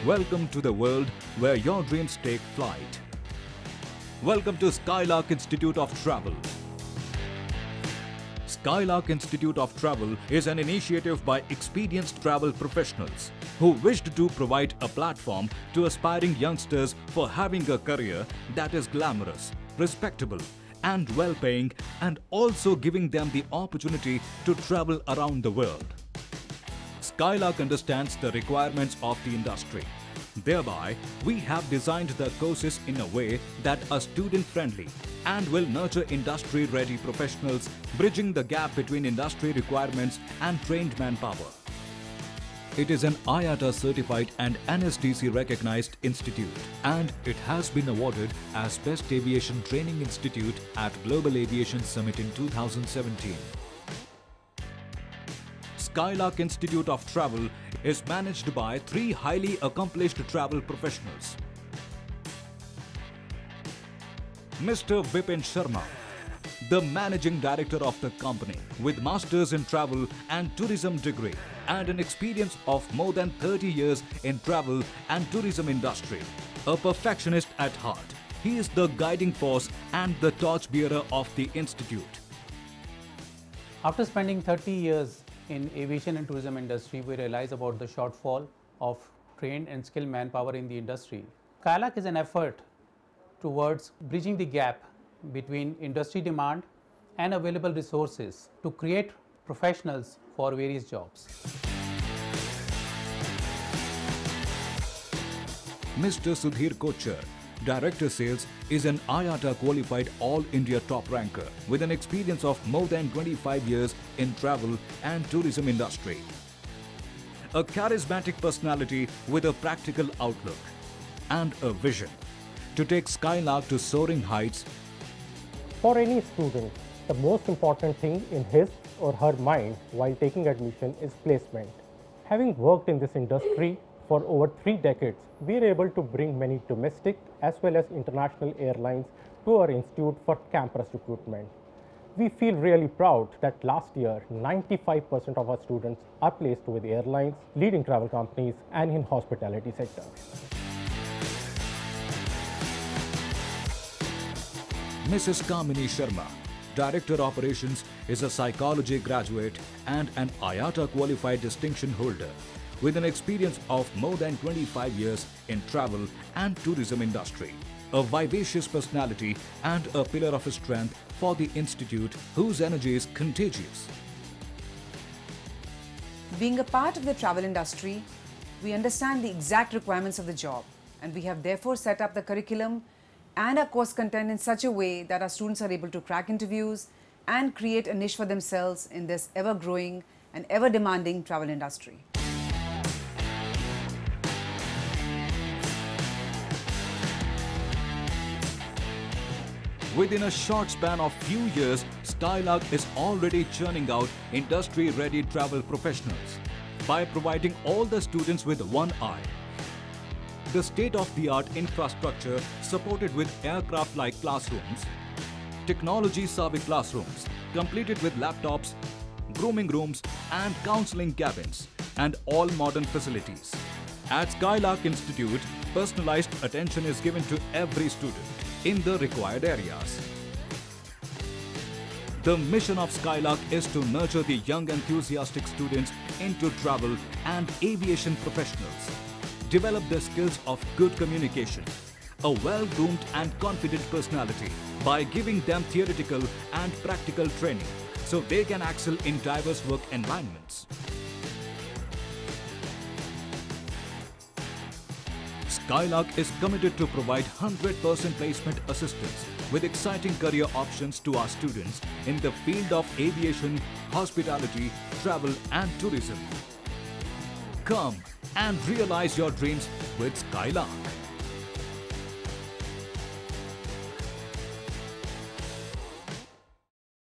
Welcome to the world where your dreams take flight. Welcome to Skylark Institute of Travel. Skylark Institute of Travel is an initiative by experienced travel professionals who wished to provide a platform to aspiring youngsters for having a career that is glamorous, respectable, and well-paying, and also giving them the opportunity to travel around the world. Skylark understands the requirements of the industry. Thereby, we have designed the courses in a way that are student-friendly and will nurture industry-ready professionals, bridging the gap between industry requirements and trained manpower. It is an IATA certified and NSDC recognized institute, and it has been awarded as Best Aviation Training Institute at Global Aviation Summit in 2017. Skylark Institute of Travel is managed by 3 highly accomplished travel professionals. Mr. Vipin Sharma, the Managing Director of the company, with Masters in Travel and Tourism degree and an experience of more than 30 years in travel and tourism industry. A perfectionist at heart, he is the guiding force and the torchbearer of the institute. After spending 30 years in aviation and tourism industry, we realize about the shortfall of trained and skilled manpower in the industry. Skylark is an effort towards bridging the gap between industry demand and available resources to create professionals for various jobs. Mr. Sudhir Kochar, Director Sales, is an IATA qualified All India top ranker with an experience of more than 25 years in travel and tourism industry. A charismatic personality with a practical outlook and a vision to take Skylark to soaring heights. For any student, the most important thing in his or her mind while taking admission is placement. Having worked in this industry for over 3 decades, we are able to bring many domestic as well as international airlines to our institute for campus recruitment. We feel really proud that last year, 95% of our students are placed with airlines, leading travel companies, and in hospitality sector. Mrs. Kamini Sharma, Director Operations, is a psychology graduate and an IATA qualified distinction holder with an experience of more than 25 years in travel and tourism industry. A vivacious personality and a pillar of strength for the institute, whose energy is contagious. Being a part of the travel industry, we understand the exact requirements of the job, and we have therefore set up the curriculum and our course content in such a way that our students are able to crack interviews and create a niche for themselves in this ever-growing and ever-demanding travel industry. Within a short span of few years, Skylark is already churning out industry-ready travel professionals by providing all the students with one eye. The state-of-the-art infrastructure supported with aircraft-like classrooms, technology-savvy classrooms completed with laptops, grooming rooms and counseling cabins, and all modern facilities. At Skylark Institute, personalized attention is given to every student in the required areas. The mission of Skylark is to nurture the young enthusiastic students into travel and aviation professionals, develop the skills of good communication, a well-groomed and confident personality by giving them theoretical and practical training so they can excel in diverse work environments. Skylark is committed to provide 100% placement assistance with exciting career options to our students in the field of aviation, hospitality, travel and tourism. Come and realize your dreams with Skylark.